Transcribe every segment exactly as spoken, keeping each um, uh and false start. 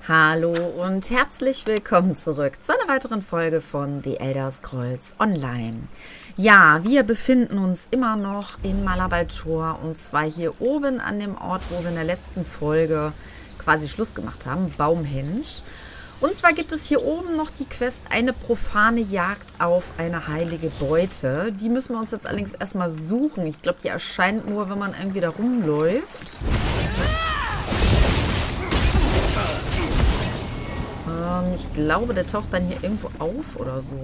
Hallo und herzlich willkommen zurück zu einer weiteren Folge von The Elder Scrolls Online. Ja, wir befinden uns immer noch in Malabaltor und zwar hier oben an dem Ort, wo wir in der letzten Folge quasi Schluss gemacht haben, Baumhenge. Und zwar gibt es hier oben noch die Quest, eine profane Jagd auf eine heilige Beute. Die müssen wir uns jetzt allerdings erstmal suchen. Ich glaube, die erscheint nur, wenn man irgendwie da rumläuft. Ähm, ich glaube, der taucht dann hier irgendwo auf oder so.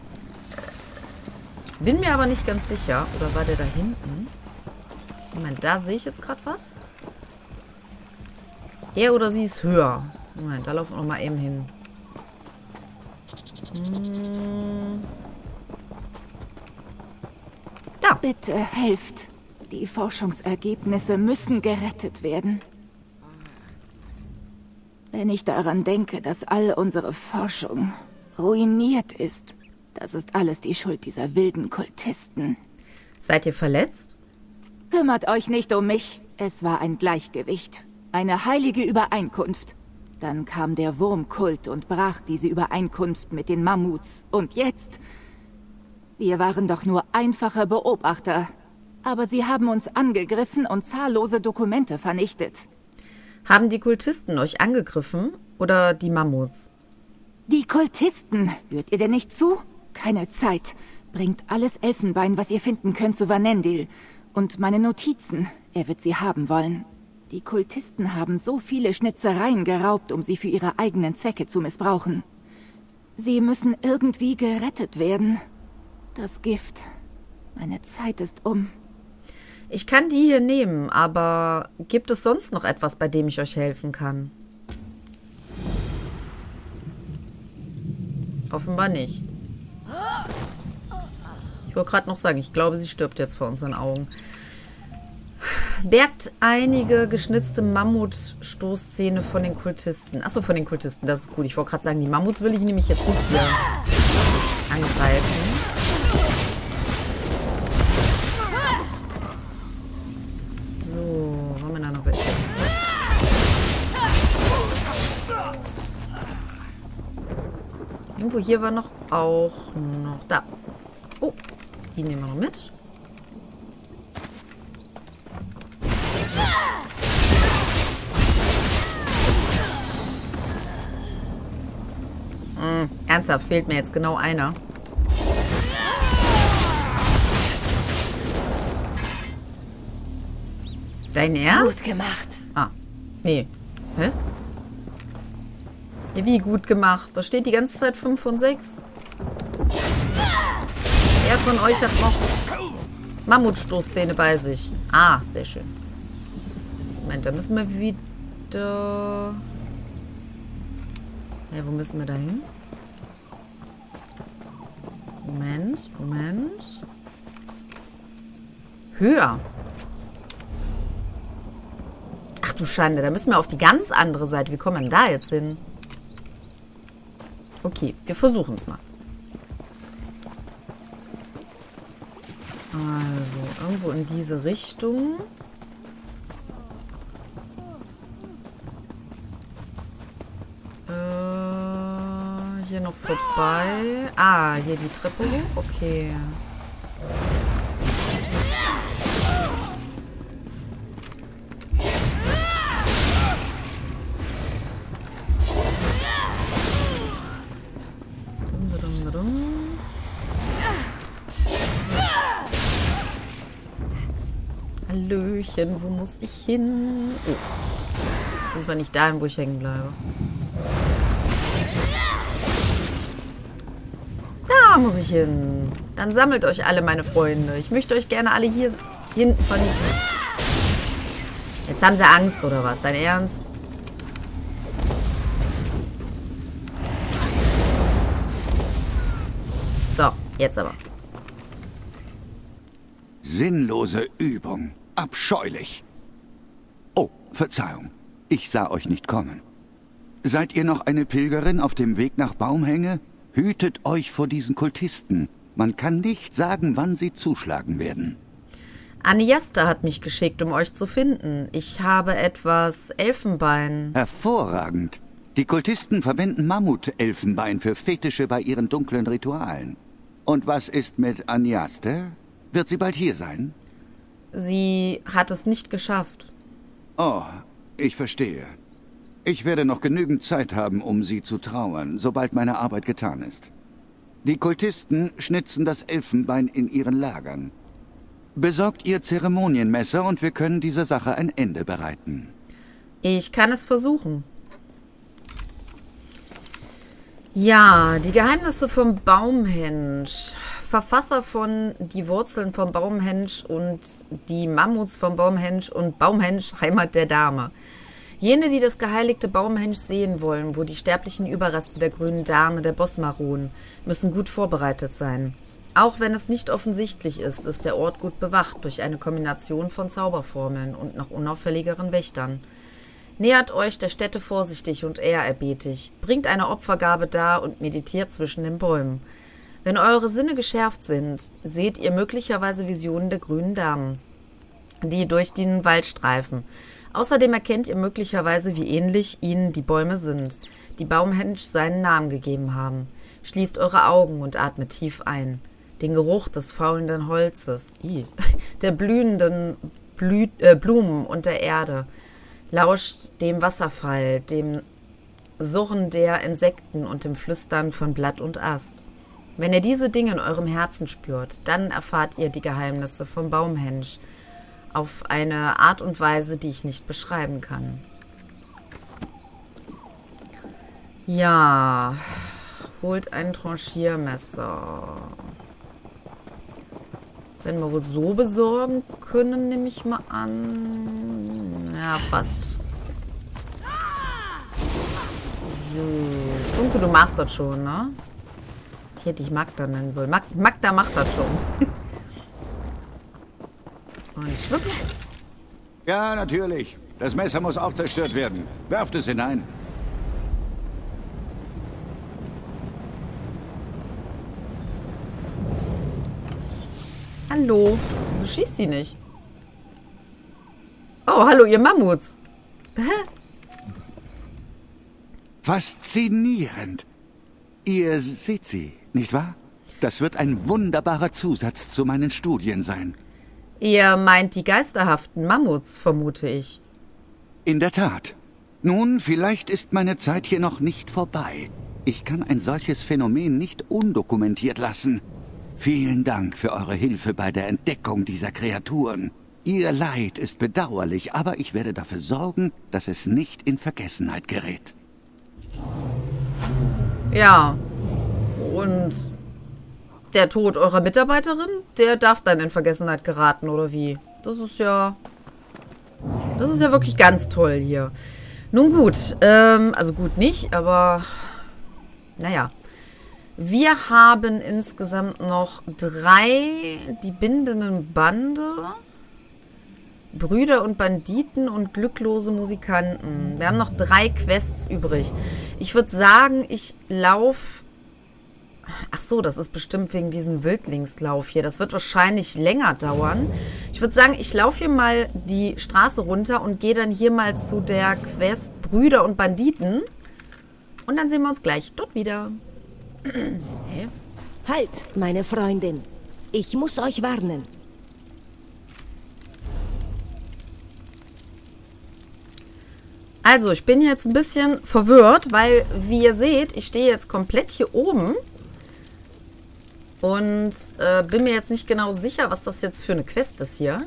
Bin mir aber nicht ganz sicher. Oder war der da hinten? Moment, da sehe ich jetzt gerade was. Er oder sie ist höher. Moment, da laufen wir noch mal eben hin. Hm. Da. Bitte helft. Die Forschungsergebnisse müssen gerettet werden. Wenn ich daran denke, dass all unsere Forschung ruiniert ist, das ist alles die Schuld dieser wilden Kultisten. Seid ihr verletzt? Kümmert euch nicht um mich. Es war ein Gleichgewicht. Eine heilige Übereinkunft. Dann kam der Wurmkult und brach diese Übereinkunft mit den Mammuts. Und jetzt? Wir waren doch nur einfache Beobachter. Aber sie haben uns angegriffen und zahllose Dokumente vernichtet. Haben die Kultisten euch angegriffen oder die Mammuts? Die Kultisten. Hört ihr denn nicht zu? Keine Zeit. Bringt alles Elfenbein, was ihr finden könnt, zu Vanendil. Und meine Notizen. Er wird sie haben wollen. Die Kultisten haben so viele Schnitzereien geraubt, um sie für ihre eigenen Zwecke zu missbrauchen. Sie müssen irgendwie gerettet werden. Das Gift. Meine Zeit ist um. Ich kann die hier nehmen, aber gibt es sonst noch etwas, bei dem ich euch helfen kann? Offenbar nicht. Ich wollte gerade noch sagen, ich glaube, sie stirbt jetzt vor unseren Augen. Bergt einige geschnitzte Mammutstoßzähne von den Kultisten. Achso, von den Kultisten, das ist gut. Ich wollte gerade sagen, die Mammuts will ich nämlich jetzt nicht hier angreifen. So, haben wir da noch welche? Irgendwo hier war noch auch noch da. Oh, die nehmen wir noch mit. Hm, ernsthaft, fehlt mir jetzt genau einer. Dein Ernst? Gut gemacht. Ah, nee. Hä? Ja, wie gut gemacht? Da steht die ganze Zeit fünf von sechs. Wer von euch hat noch Mammutstoßzähne bei sich? Ah, sehr schön. Moment, da müssen wir wieder... Ja, wo müssen wir da hin? Moment, Moment. Höher. Ach du Schande, da müssen wir auf die ganz andere Seite. Wie kommen wir denn da jetzt hin? Okay, wir versuchen es mal. Also, irgendwo in diese Richtung. Hier noch vorbei. Ah, hier die Treppe hoch. Okay. Dum, dum, dum. Hallöchen, wo muss ich hin? Oh. Sind wir nicht dahin, wo ich hängen bleibe. Da muss ich hin. Dann sammelt euch alle, meine Freunde. Ich möchte euch gerne alle hier hinten vernichten. Jetzt haben sie Angst, oder was? Dein Ernst? So, jetzt aber. Sinnlose Übung. Abscheulich. Oh, Verzeihung. Ich sah euch nicht kommen. Seid ihr noch eine Pilgerin auf dem Weg nach Baumhenge? Hütet euch vor diesen Kultisten. Man kann nicht sagen, wann sie zuschlagen werden. Aniasta hat mich geschickt, um euch zu finden. Ich habe etwas Elfenbein. Hervorragend. Die Kultisten verwenden Mammutelfenbein für Fetische bei ihren dunklen Ritualen. Und was ist mit Anyaste? Wird sie bald hier sein? Sie hat es nicht geschafft. Oh, ich verstehe. Ich werde noch genügend Zeit haben, um sie zu trauern, sobald meine Arbeit getan ist. Die Kultisten schnitzen das Elfenbein in ihren Lagern. Besorgt ihr Zeremonienmesser und wir können dieser Sache ein Ende bereiten. Ich kann es versuchen. Ja, die Geheimnisse vom Baumhensch. Verfasser von Die Wurzeln vom Baumhensch und Die Mammuts vom Baumhensch und Baumhensch, Heimat der Dame. Jene, die das geheiligte Baumhensch sehen wollen, wo die sterblichen Überreste der grünen Dame, der Bosma ruhen, müssen gut vorbereitet sein. Auch wenn es nicht offensichtlich ist, ist der Ort gut bewacht durch eine Kombination von Zauberformeln und noch unauffälligeren Wächtern. Nähert euch der Stätte vorsichtig und ehrerbietig, bringt eine Opfergabe dar und meditiert zwischen den Bäumen. Wenn eure Sinne geschärft sind, seht ihr möglicherweise Visionen der grünen Damen, die durch den Wald streifen. Außerdem erkennt ihr möglicherweise, wie ähnlich ihnen die Bäume sind, die Baumhensch seinen Namen gegeben haben. Schließt eure Augen und atmet tief ein. Den Geruch des faulenden Holzes, der blühenden Blü äh, Blumen und der Erde. Lauscht dem Wasserfall, dem Surren der Insekten und dem Flüstern von Blatt und Ast. Wenn ihr diese Dinge in eurem Herzen spürt, dann erfahrt ihr die Geheimnisse vom Baumhensch auf eine Art und Weise, die ich nicht beschreiben kann. Ja, holt ein Tranchiermesser. Das werden wir wohl so besorgen können, nehme ich mal an. Ja, fast. So, Funke, du machst das schon, ne? Ich hätte dich Magda nennen sollen. Mag Magda macht das schon. Und schwupps. Ja, natürlich. Das Messer muss auch zerstört werden. Werft es hinein. Hallo. Wieso schießt sie nicht? Oh, hallo, ihr Mammuts. Hä? Faszinierend. Ihr seht sie, nicht wahr? Das wird ein wunderbarer Zusatz zu meinen Studien sein. Ihr meint die geisterhaften Mammuts, vermute ich. In der Tat. Nun, vielleicht ist meine Zeit hier noch nicht vorbei. Ich kann ein solches Phänomen nicht undokumentiert lassen. Vielen Dank für eure Hilfe bei der Entdeckung dieser Kreaturen. Ihr Leid ist bedauerlich, aber ich werde dafür sorgen, dass es nicht in Vergessenheit gerät. Ja. Und der Tod eurer Mitarbeiterin, der darf dann in Vergessenheit geraten, oder wie? Das ist ja... Das ist ja wirklich ganz toll hier. Nun gut, ähm, also gut nicht, aber... Naja. Wir haben insgesamt noch drei, die bindenden Bande, Brüder und Banditen und glücklose Musikanten. Wir haben noch drei Quests übrig. Ich würde sagen, ich laufe... Ach so, das ist bestimmt wegen diesem Wildlingslauf hier. Das wird wahrscheinlich länger dauern. Ich würde sagen, ich laufe hier mal die Straße runter und gehe dann hier mal zu der Quest Brüder und Banditen. Und dann sehen wir uns gleich dort wieder. Hä? Halt, meine Freundin. Ich muss euch warnen. Also, ich bin jetzt ein bisschen verwirrt, weil, wie ihr seht, ich stehe jetzt komplett hier oben und äh, bin mir jetzt nicht genau sicher, was das jetzt für eine Quest ist hier.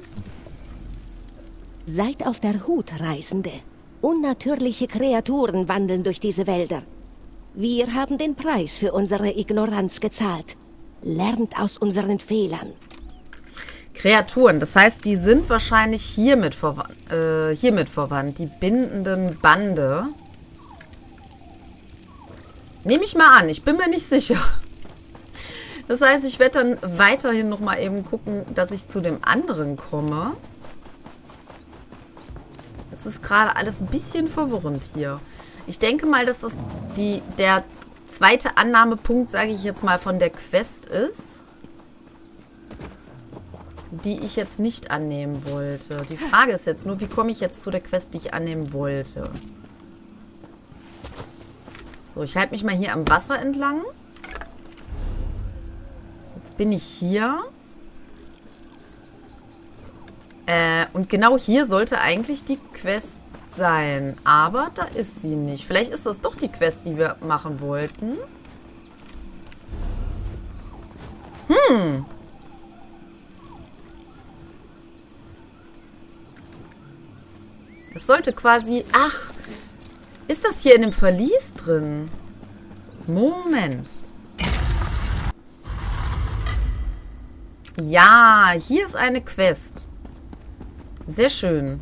Seid auf der Hut, Reisende. Unnatürliche Kreaturen wandeln durch diese Wälder. Wir haben den Preis für unsere Ignoranz gezahlt. Lernt aus unseren Fehlern. Kreaturen, das heißt, die sind wahrscheinlich hiermit verwandt. Äh, hiermit verwandt. Die bindenden Bande. Nehme ich mal an, ich bin mir nicht sicher. Das heißt, ich werde dann weiterhin noch mal eben gucken, dass ich zu dem anderen komme. Das ist gerade alles ein bisschen verwirrend hier. Ich denke mal, dass das die, der zweite Annahmepunkt, sage ich jetzt mal, von der Quest ist, die ich jetzt nicht annehmen wollte. Die Frage ist jetzt nur, wie komme ich jetzt zu der Quest, die ich annehmen wollte? So, ich halte mich mal hier am Wasser entlang. Jetzt bin ich hier. Äh, und genau hier sollte eigentlich die Quest sein. Aber da ist sie nicht. Vielleicht ist das doch die Quest, die wir machen wollten. Hm. Es sollte quasi... Ach, ist das hier in dem Verlies drin? Moment. Ja, hier ist eine Quest. Sehr schön.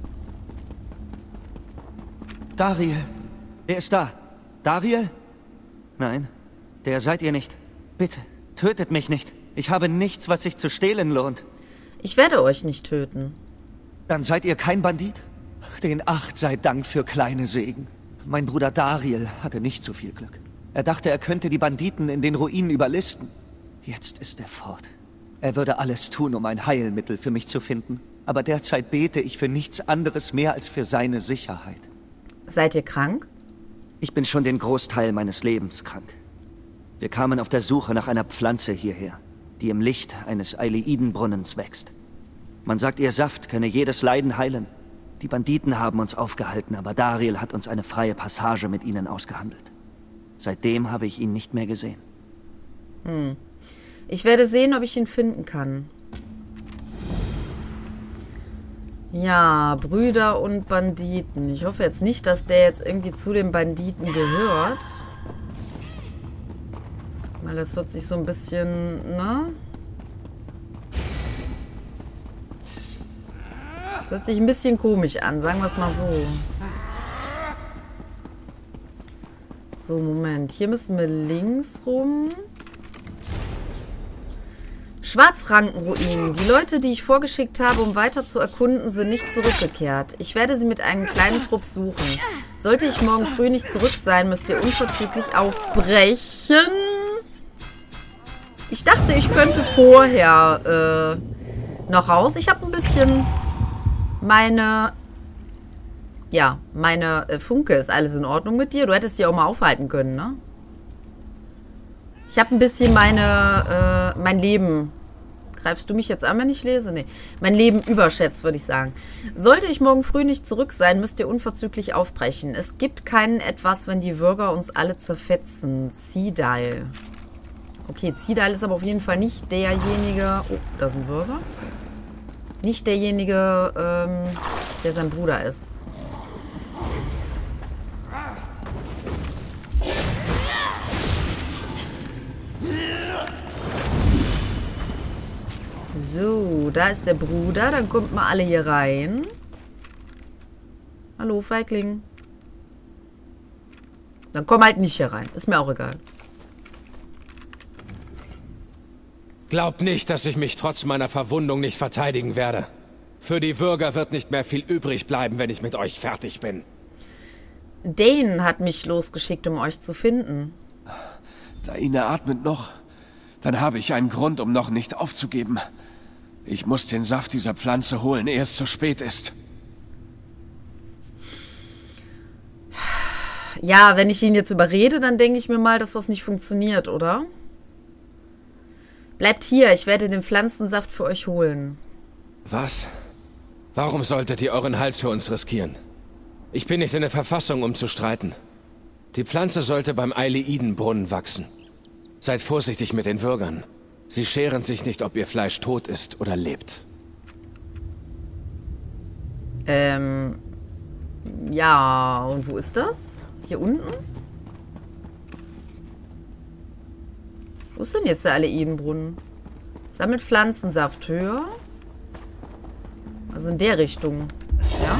Dariel. Er ist da. Dariel? Nein, der seid ihr nicht. Bitte, tötet mich nicht. Ich habe nichts, was sich zu stehlen lohnt. Ich werde euch nicht töten. Dann seid ihr kein Bandit? Den Acht sei Dank für kleine Segen. Mein Bruder Dariel hatte nicht so viel Glück. Er dachte, er könnte die Banditen in den Ruinen überlisten. Jetzt ist er fort. Er würde alles tun, um ein Heilmittel für mich zu finden. Aber derzeit bete ich für nichts anderes mehr als für seine Sicherheit. Seid ihr krank? Ich bin schon den Großteil meines Lebens krank. Wir kamen auf der Suche nach einer Pflanze hierher, die im Licht eines Aileidenbrunnens wächst. Man sagt, ihr Saft könne jedes Leiden heilen. Die Banditen haben uns aufgehalten, aber Dariel hat uns eine freie Passage mit ihnen ausgehandelt. Seitdem habe ich ihn nicht mehr gesehen. Hm. Ich werde sehen, ob ich ihn finden kann. Ja, Brüder und Banditen. Ich hoffe jetzt nicht, dass der jetzt irgendwie zu den Banditen gehört. Weil das hört sich so ein bisschen, ne? Das hört sich ein bisschen komisch an, sagen wir es mal so. So, Moment. Hier müssen wir links rum. Schwarzrankenruinen. Die Leute, die ich vorgeschickt habe, um weiter zu erkunden, sind nicht zurückgekehrt. Ich werde sie mit einem kleinen Trupp suchen. Sollte ich morgen früh nicht zurück sein, müsst ihr unverzüglich aufbrechen. Ich dachte, ich könnte vorher äh, noch raus. Ich habe ein bisschen meine... Ja, meine äh, Funke, ist alles in Ordnung mit dir? Du hättest die auch mal aufhalten können, ne? Ich habe ein bisschen meine, äh, mein Leben... Greifst du mich jetzt an, wenn ich lese? Nee. Mein Leben überschätzt, würde ich sagen. Sollte ich morgen früh nicht zurück sein, müsst ihr unverzüglich aufbrechen. Es gibt keinen Etwas, wenn die Würger uns alle zerfetzen. Zidal. Okay, Zidal ist aber auf jeden Fall nicht derjenige... Oh, da sind Würger. Nicht derjenige, ähm, der sein Bruder ist. So, da ist der Bruder. Dann kommt mal alle hier rein. Hallo, Feigling. Dann komm halt nicht hier rein. Ist mir auch egal. Glaubt nicht, dass ich mich trotz meiner Verwundung nicht verteidigen werde. Für die Würger wird nicht mehr viel übrig bleiben, wenn ich mit euch fertig bin. Dane hat mich losgeschickt, um euch zu finden. Daine atmet noch. Dann habe ich einen Grund, um noch nicht aufzugeben. Ich muss den Saft dieser Pflanze holen, ehe es zu spät ist. Ja, wenn ich ihn jetzt überrede, dann denke ich mir mal, dass das nicht funktioniert, oder? Bleibt hier, ich werde den Pflanzensaft für euch holen. Was? Warum solltet ihr euren Hals für uns riskieren? Ich bin nicht in der Verfassung, um zu streiten. Die Pflanze sollte beim Aileidenbrunnen wachsen. Seid vorsichtig mit den Würgern. Sie scheren sich nicht, ob ihr Fleisch tot ist oder lebt. Ähm, ja, und wo ist das? Hier unten? Wo ist denn jetzt der Aileidenbrunnen? Sammelt Pflanzensaft höher. Also in der Richtung. Ja?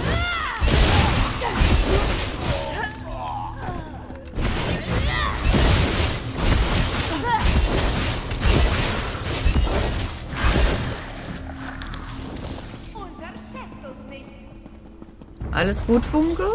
Alles gut, Funke?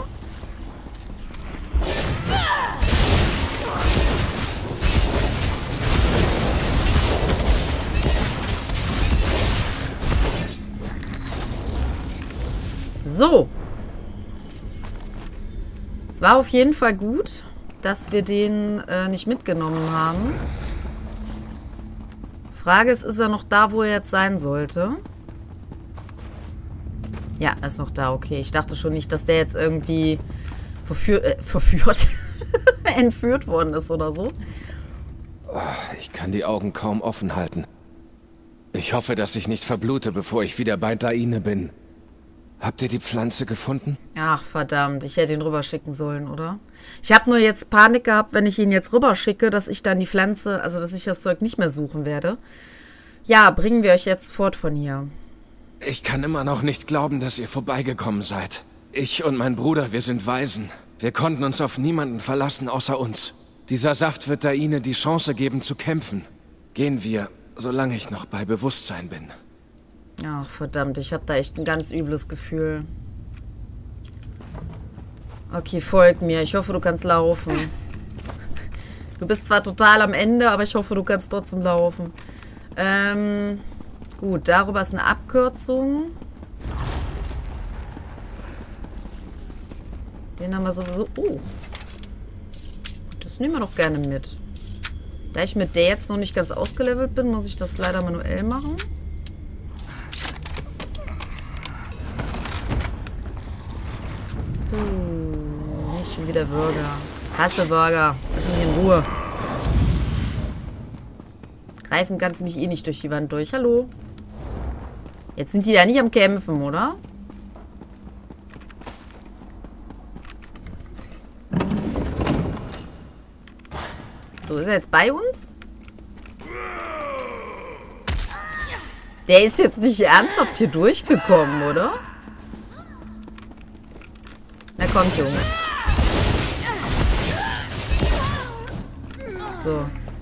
So. Es war auf jeden Fall gut. dass wir den äh, nicht mitgenommen haben. Frage ist, ist er noch da, wo er jetzt sein sollte? Ja, er ist noch da, okay. Ich dachte schon nicht, dass der jetzt irgendwie verführ äh, verführt, entführt worden ist oder so. Ich kann die Augen kaum offen halten. Ich hoffe, dass ich nicht verblute, bevor ich wieder bei Daine bin. Habt ihr die Pflanze gefunden? Ach, verdammt. Ich hätte ihn rüberschicken sollen, oder? Ich habe nur jetzt Panik gehabt, wenn ich ihn jetzt rüberschicke, dass ich dann die Pflanze, also dass ich das Zeug nicht mehr suchen werde. Ja, bringen wir euch jetzt fort von hier. Ich kann immer noch nicht glauben, dass ihr vorbeigekommen seid. Ich und mein Bruder, wir sind Waisen. Wir konnten uns auf niemanden verlassen außer uns. Dieser Saft wird Daine die Chance geben zu kämpfen. Gehen wir, solange ich noch bei Bewusstsein bin. Ach, verdammt, ich habe da echt ein ganz übles Gefühl. Okay, folg mir. Ich hoffe, du kannst laufen. Du bist zwar total am Ende, aber ich hoffe, du kannst trotzdem laufen. Ähm, gut, darüber ist eine Abkürzung. Den haben wir sowieso... Oh. Das nehmen wir doch gerne mit. Da ich mit der jetzt noch nicht ganz ausgelevelt bin, muss ich das leider manuell machen. So, nicht schon wieder Burger. Hasse Burger. Lass mich in Ruhe. Greifen kannst du mich eh nicht durch die Wand durch. Hallo? Jetzt sind die da nicht am Kämpfen, oder? So, ist er jetzt bei uns? Der ist jetzt nicht ernsthaft hier durchgekommen, oder? Na kommt, Junge. So.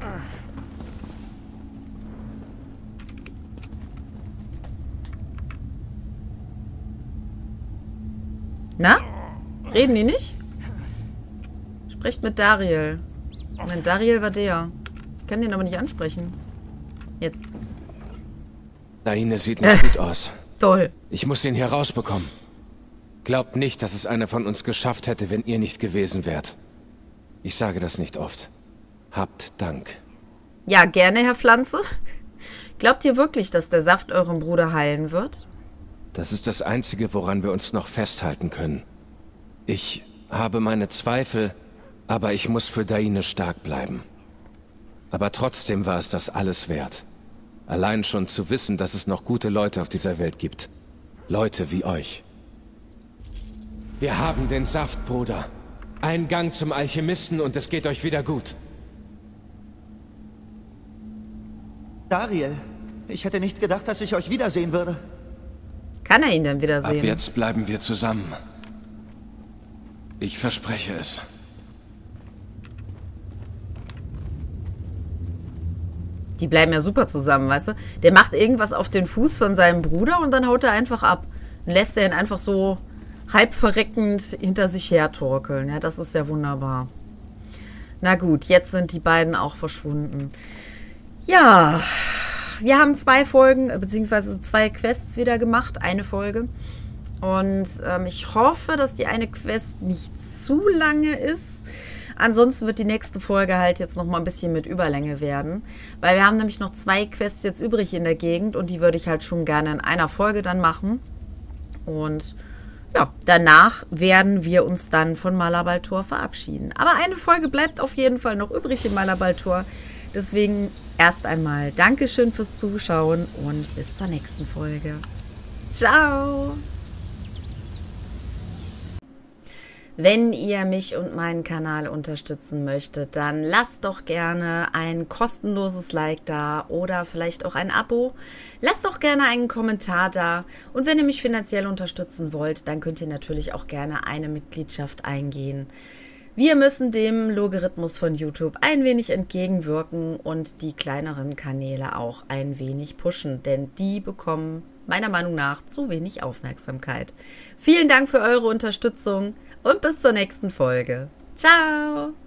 Na? Reden die nicht? Sprecht mit Dariel. Moment, Dariel war der. Ich kann den aber nicht ansprechen. Jetzt. Daine sieht nicht gut aus. Toll. Ich muss ihn hier rausbekommen. Glaubt nicht, dass es einer von uns geschafft hätte, wenn ihr nicht gewesen wärt. Ich sage das nicht oft. Habt Dank. Ja, gerne, Herr Pflanze. Glaubt ihr wirklich, dass der Saft eurem Bruder heilen wird? Das ist das Einzige, woran wir uns noch festhalten können. Ich habe meine Zweifel, aber ich muss für Daine stark bleiben. Aber trotzdem war es das alles wert. Allein schon zu wissen, dass es noch gute Leute auf dieser Welt gibt. Leute wie euch. Wir haben den Saft, Bruder. Ein Gang zum Alchemisten und es geht euch wieder gut. Dariel, ich hätte nicht gedacht, dass ich euch wiedersehen würde. Kann er ihn denn wiedersehen? Ab jetzt bleiben wir zusammen. Ich verspreche es. Die bleiben ja super zusammen, weißt du? Der macht irgendwas auf den Fuß von seinem Bruder und dann haut er einfach ab. Und lässt er ihn einfach so halb verreckend hinter sich her torkeln. Ja, das ist ja wunderbar. Na gut, jetzt sind die beiden auch verschwunden. Ja, wir haben zwei Folgen, beziehungsweise zwei Quests wieder gemacht. Eine Folge. Und ähm, ich hoffe, dass die eine Quest nicht zu lange ist. Ansonsten wird die nächste Folge halt jetzt noch mal ein bisschen mit Überlänge werden. Weil wir haben nämlich noch zwei Quests jetzt übrig in der Gegend. Und die würde ich halt schon gerne in einer Folge dann machen. Und ja, danach werden wir uns dann von Malabal Tor verabschieden. Aber eine Folge bleibt auf jeden Fall noch übrig in Malabal Tor. Deswegen erst einmal Dankeschön fürs Zuschauen und bis zur nächsten Folge. Ciao! Wenn ihr mich und meinen Kanal unterstützen möchtet, dann lasst doch gerne ein kostenloses Like da oder vielleicht auch ein Abo. Lasst doch gerne einen Kommentar da. Und wenn ihr mich finanziell unterstützen wollt, dann könnt ihr natürlich auch gerne eine Mitgliedschaft eingehen. Wir müssen dem Logarithmus von YouTube ein wenig entgegenwirken und die kleineren Kanäle auch ein wenig pushen, denn die bekommen meiner Meinung nach zu wenig Aufmerksamkeit. Vielen Dank für eure Unterstützung und bis zur nächsten Folge. Ciao!